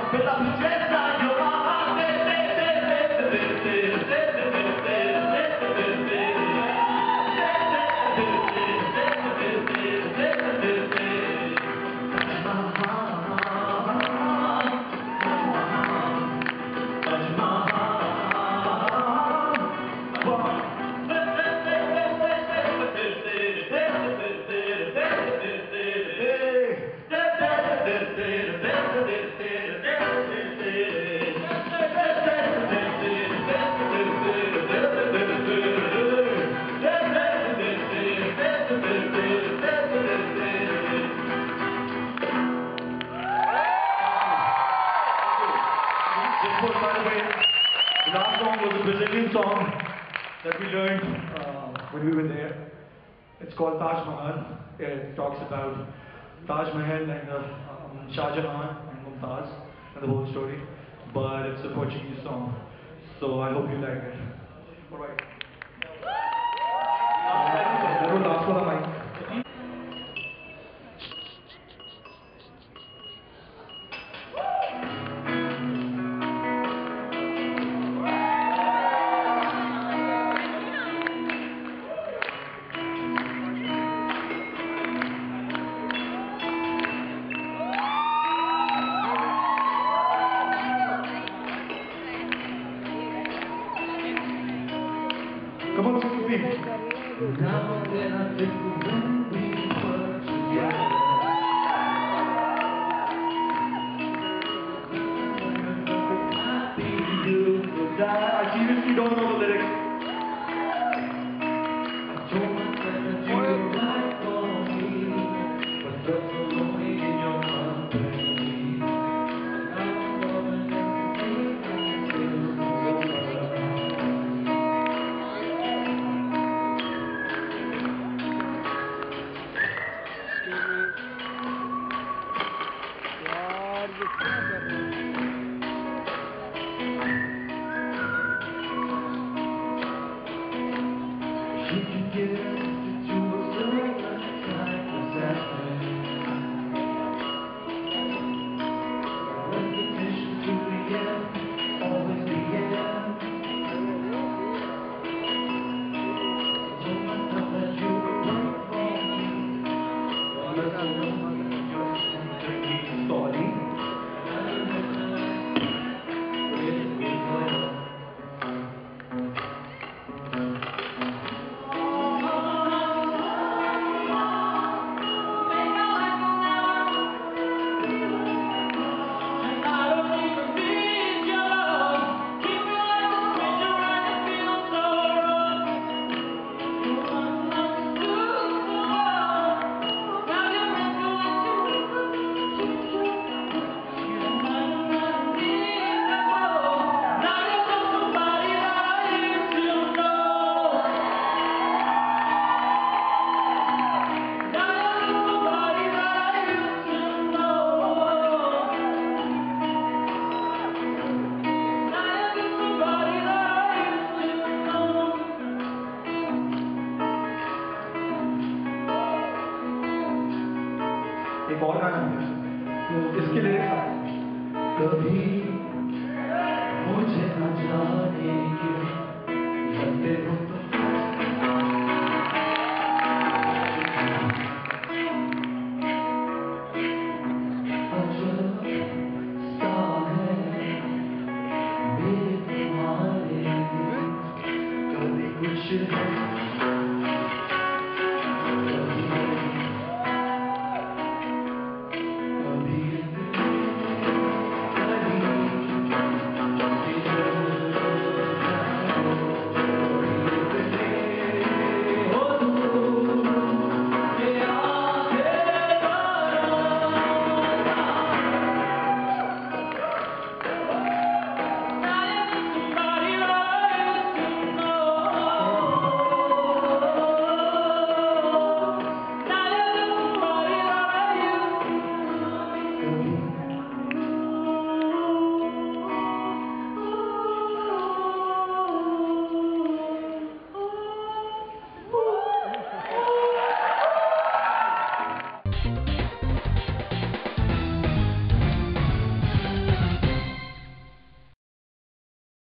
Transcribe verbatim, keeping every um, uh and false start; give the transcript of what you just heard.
per la princesa Giovanna. By the way, the last song was a Brazilian song that we learned uh, when we were there. It's called Taj Mahal. It talks about Taj Mahal and uh, um, Shah Jahan and Mumtaz and the whole story. But it's a Portuguese song, so I hope you like it. All right. Uh, last for the mic. Come on, sing with me. Now then I think when we were together, happy you would die. I seriously don't know the lyrics. I told myself that you were right for me, but felt so lonely in your company. And now I'm loving everything feels over. You can get it to a girl like possession. Repetition to the end, always the end. Told myself that you were right for me, but so lonely in your complete story. एक और गाना है इसके lyrics आए कभी मुझे न जाने क्यों लगते हो तुम अजब सा है मेरे तुम्हारे कभी कुछ है